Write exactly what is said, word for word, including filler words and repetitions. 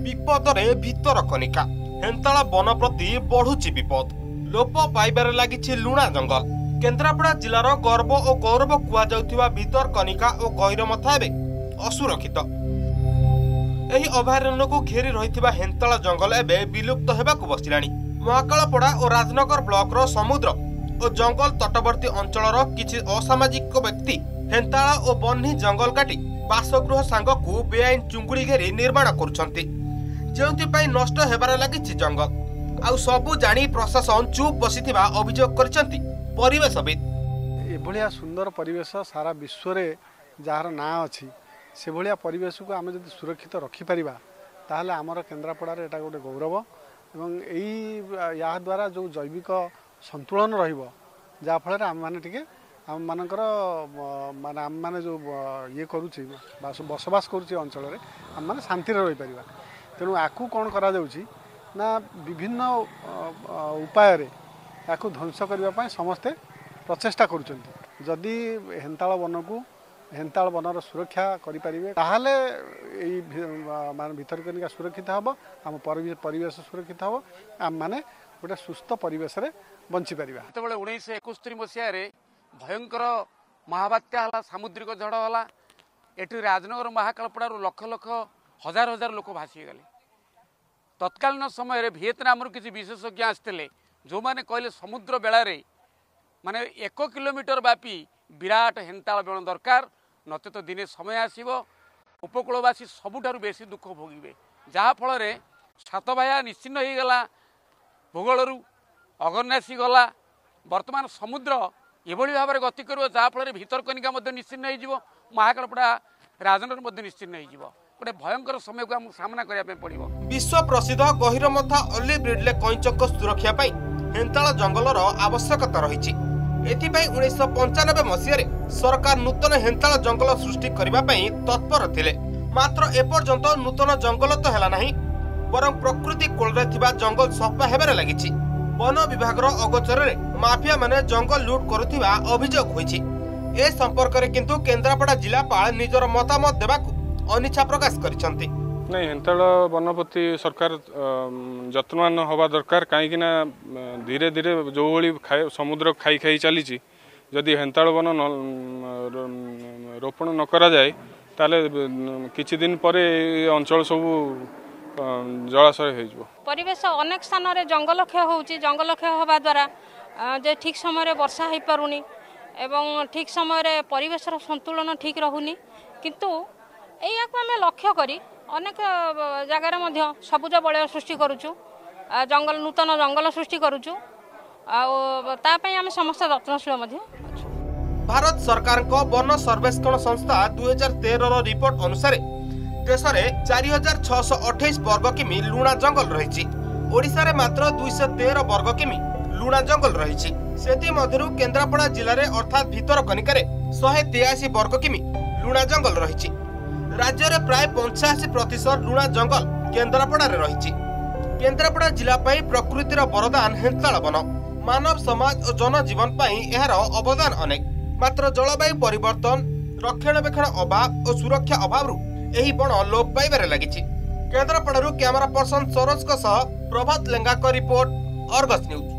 विपदरे Bhitarkanika हेन्ताला one प्रति बढ़ुची विपद लोप पाइबारे लागिछि लुणा जंगल। केन्द्रापड़ा जिलार गर्व और गौरव कुआ भितरकनिका और गहिरमथा एबे असुरक्षित। एही अभयारण्य को घेरी रहिथिबा हेन्ताला जंगल एबे विलुप्त हेबाकु बसिलाणी। महाकालपड़ा और राजनगर ब्लॉक समुद्र और जंगल तटवर्ती अंचलर किछि असामाजिक व्यक्ति हेन्ताला और बन्ही जंगल काटी बासगृह सांगकु बेआईन चुंगुड़ी घेरी निर्माण करुछंती, जेउथिपाई नष्ट हेबारे लागिछि जंगल। आउ सबु जानी प्रशासन चुप बसिथिबा अभियोग करिसंती परिवेशविद। एभलिया सुंदर परिवेश सारा विश्व रे जार ना अछि से भलिया परिवेश को आमे जदि सुरक्षित रखि परिबा ताहले हमर केन्द्रापड़ार एटा गोटे गौरव एवं एई या द्वारा जो जैविक संतुलन रहिबो जा फल आम माने टिके आम मानकर माने आम माने जो ये करूछि बसवास करूछि अंचल रे आम माने शांति रे रहि परिबा। तेणु आकु कौन करा जाउछि ना विभिन्न उपाय रे आकु ध्वंस करबा पय समस्ते प्रचेष्टा करूछन्ति। जदि हेन्ताल वन को हेन्ताल वनर सुरक्षा करि परिबे ताहले एई मान भितरकनिका सुरक्षित हबो, आम परिवेश सुरक्षित हबो, आम माने गोटे सुस्थ परिवेश रे बंची परिबा। जेतेबेले उन्नीस इकहत्तर मसिया रे भयंकर महाबात्या हला, सामुद्रिक झड़ हला, एठी राजनगर महाकालपड़ा लक्ष लक्ष हजार हजार लोक भासी गले। तत्कालीन समय रे वियतनाम रु किछि विशेषज्ञ आस्थिले जो माने कहले समुद्र बेलारे माने एक किलोमीटर व्यापी विराट हेन्ताल बन दरकार, नते तो दिने समय आसीबो उपकूलवासी सबुठारु बेसी दुख भोगिबे, जहा फल रे सातभाया निश्चिन्न हो गला, भूगोलरू अगरनासी गला। वर्तमान समुद्र एभली भाव में गति कर जहा फल भितरकनिका निश्चिन्न हो, महाकालपड़ा राजनगर मध्य निश्चिन्न हो, गोटे भयंकर समय को आम सामना करने पड़ो। विश्व प्रसिद्ध गहिरमथा ऑलिव रिडले कईंचक सुरक्षा पाई हेन्ताला जंगलर आवश्यकता रही। एथिपाई उन्नीस पंचानबे मसीह सरकार नूतन हेन्ताला जंगल सृष्टि करने तत्पर थिले, मात्र एपर्यंत नूतन जंगल तो हैला नहीं, बरं प्रकृति कोल रे थिबा जंगल सफा हेबारे लागिछि। वन विभाग अगोचर रे माफिया माने जंगल लूट करुथिबा अभियोग होइछि। ए संपर्क रे किंतु केन्द्रापड़ा जिलापाल निजर मतामत देबाकू अनिच्छा प्रकाश करिसंती। नहीं हेन्ताला वन प्रति सरकार जत्नवान हवा दरकार, कहीं धीरे धीरे जो भाई समुद्र खाई खाई चली जदि हेन्ताला वन रोपण न करा जाए ताले किछि दिन पर अंचल सब जलाशय हो। परिवेश अनेक स्थान रे जंगल क्षय होउची, जंगल क्षय होबा द्वारा जे ठीक समय रे वर्षा हो पारुनी एवं ठीक समय रे परिवेश संतुलन ठीक रहुनी, किंतु एया को आमे लक्ष्य करी अनेक जगार मध्य सबुज बलय सृष्टि करुचु, जंगल नूतन जंगल सृष्टि करुचु, समस्त यत्नशील। भारत सरकार को वन सर्वेक्षण संस्था दुई हजार तेरह रिपोर्ट अनुसार देश में चार हजार छःश अठाईस वर्ग किमी लुणा जंगल रही। ओडिशा रे मात्र दुईश तेरह वर्ग किमी लुणा जंगल रही। सेति मध्यरु केन्द्रापड़ा जिले में अर्थात भितरकनिका शहे तेयासी वर्ग किमी लुणा जंगल रही। राज्य में प्राय पंचाशी प्रतिशत लुणा जंगल केन्द्रापड़ा रही। केन्द्रापड़ा जिला प्रकृतिर वरदान हेन्ताला वन, मानव समाज और जनजीवन यार अवदान अनेक, मात्र जलवायु परिवर्तन, रक्षणाबेक्षण अभाव और सुरक्षा अभाव एही वन लोप पाइबारे लागिछि। केन्द्रापड़ारू camera person Saroj Prabhat Lenka report, Argus news.